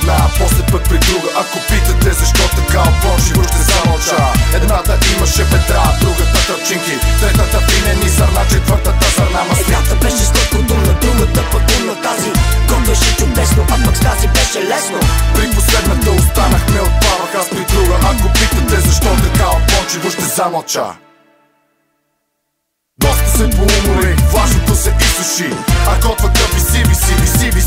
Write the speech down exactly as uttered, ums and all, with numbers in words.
една, после пък при друга. Ако питате защо така опоршиво, ще замълча. Едната имаше бедра, другата тъпчинки, третата винени зърна, четвъртата зърна маслин. Едната беше сладкодумна, другата пък умна. Тази готвеше чудесно, а пък с тази беше лесно. При последната останах, не отпавах аз при друга. Ако питате защо така опоршиво, ще замълча. Доста се поуморих, влажното се изсуши, а готвата виси, виси, виси, виси.